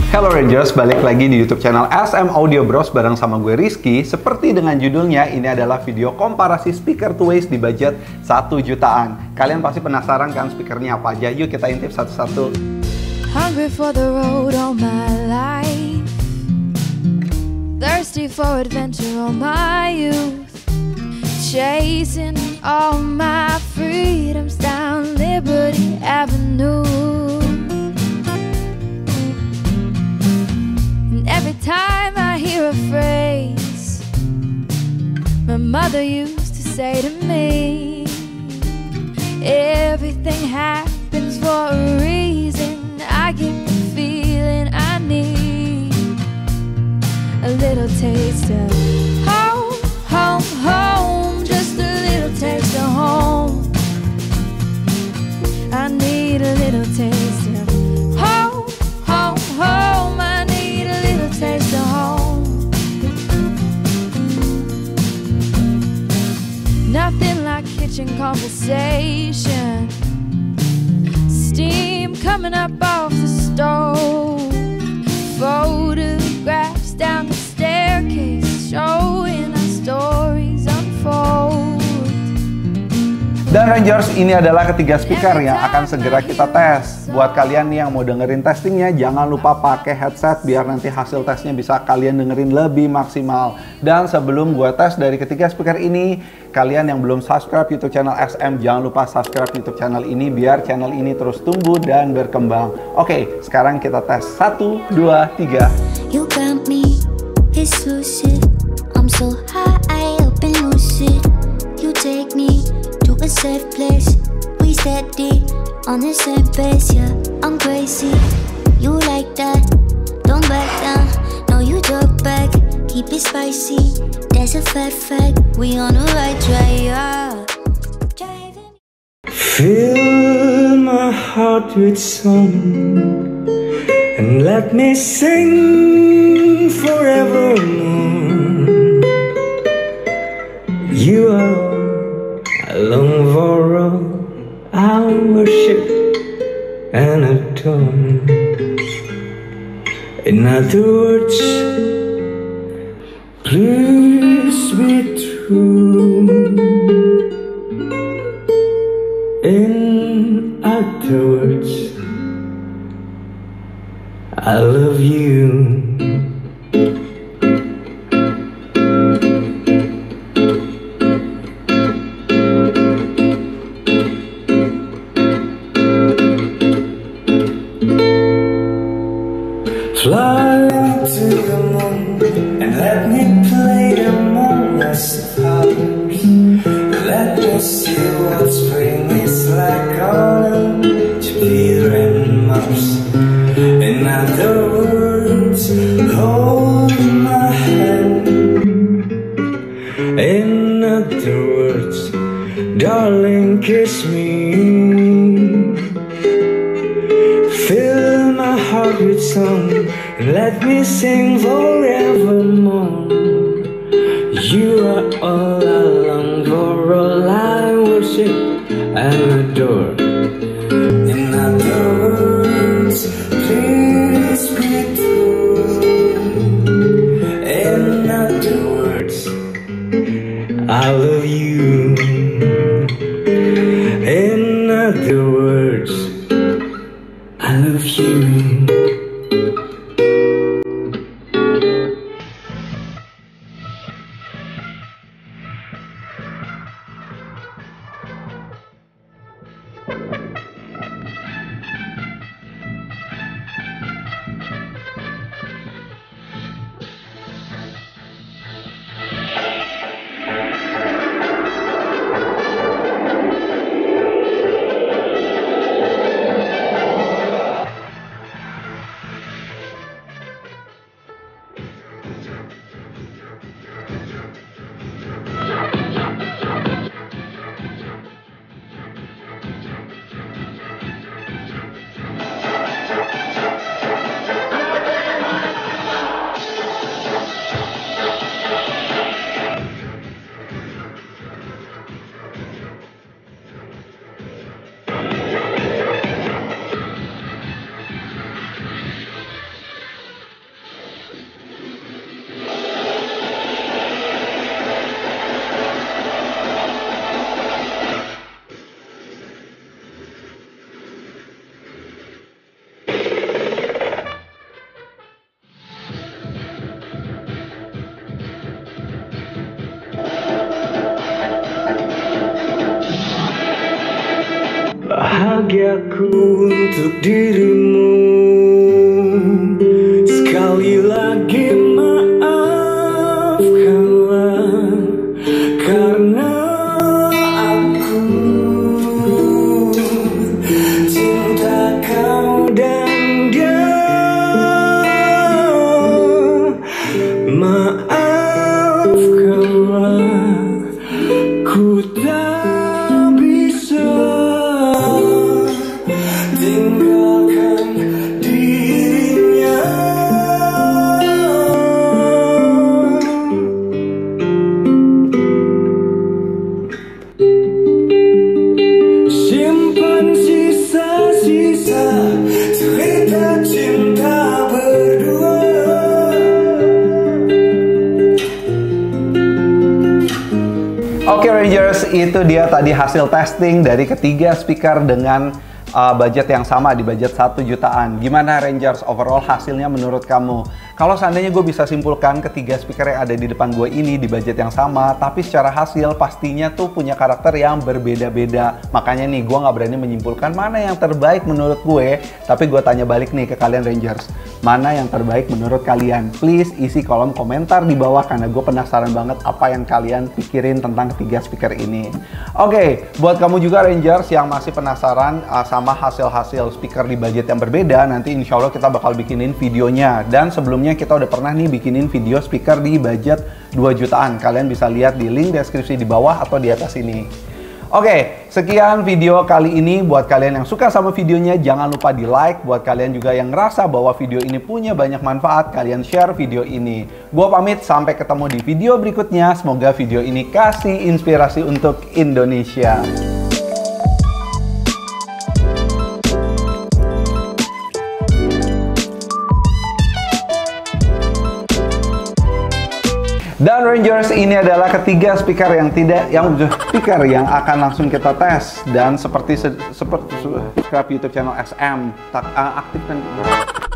Hello Rangers, balik lagi di YouTube channel SM Audio Bros bareng sama gue Rizky. Seperti dengan judulnya, ini adalah video komparasi speaker to waist di budget 1 jutaan. Kalian pasti penasaran kan speakernya apa aja? Yuk kita intip satu-satu. Hungry for the road all my life, thirsty for adventure all my youth, chasing all my freedoms down Liberty Avenue. Every time I hear a phrase my mother used to say to me, everything happens for a reason. I get the feeling I need a little taste of home, home, home. Just a little taste of home. I need a little taste of home, home, home. I need a little taste of home. Nothing like kitchen conversation, steam coming up off the stove, photographs down the staircase showing our stories unfold. Dan Rangers, ini adalah ketiga speaker yang akan segera kita tes. Buat kalian nih yang mau dengerin testingnya, jangan lupa pakai headset biar nanti hasil tesnya bisa kalian dengerin lebih maksimal. Dan sebelum gua tes dari ketiga speaker ini, kalian yang belum subscribe YouTube channel SM, jangan lupa subscribe YouTube channel ini biar channel ini terus tumbuh dan berkembang. Oke, sekarang kita tes 1, 2, 3. You got me exclusive. I'm so high up and lucid. You take me to a safe place. We steady on the same pace, yeah. I'm crazy, you like that. Don't back down, no you talk back. Keep it spicy, that's a fact. We on the right track, yeah. Fill my heart with song and let me sing forevermore. You are long for all I worship and adore. In other words, please be true. In other words, I love you. Fly to the moon and let me play among the stars. Let me see what spring is like on Jupiter and Mars. In other words, hold my hand. In other words, darling, kiss me. Fill my heart with song and let me sing forevermore. You are all I long for, all I worship and adore. In other words, please be true. In other words, I love you. In other words, I love you. aku untuk dirimu. Sekali lagi maafkanlah, karena aku cinta kau dan dia. Maafkanlah, ku tak bisa tinggalkan dirinya. Simpan sisa-sisa cerita cinta berdua. Oke Rangers, itu dia tadi hasil testing dari ketiga speaker dengan budget yang sama di budget 1 jutaan. Gimana Rangers, overall hasilnya menurut kamu? Kalau seandainya gue bisa simpulkan ketiga speaker yang ada di depan gue ini di budget yang sama, tapi secara hasil pastinya tuh punya karakter yang berbeda-beda. Makanya nih gue nggak berani menyimpulkan mana yang terbaik menurut gue, tapi gue tanya balik nih ke kalian Rangers, mana yang terbaik menurut kalian? Please isi kolom komentar di bawah karena gue penasaran banget apa yang kalian pikirin tentang ketiga speaker ini. Oke, buat kamu juga Rangers yang masih penasaran sama hasil-hasil speaker di budget yang berbeda, nanti insya Allah kita bakal bikinin videonya. Dan sebelumnya kita udah pernah nih bikinin video speaker di budget 2 jutaan. Kalian bisa lihat di link deskripsi di bawah atau di atas ini. Oke, sekian video kali ini. Buat kalian yang suka sama videonya, jangan lupa di like. Buat kalian juga yang ngerasa bahwa video ini punya banyak manfaat, kalian share video ini. Gua pamit, sampai ketemu di video berikutnya. Semoga video ini kasih inspirasi untuk Indonesia. Dan Rangers, ini adalah ketiga speaker yang yang akan langsung kita tes. Dan seperti subscribe YouTube channel SM, aktifkan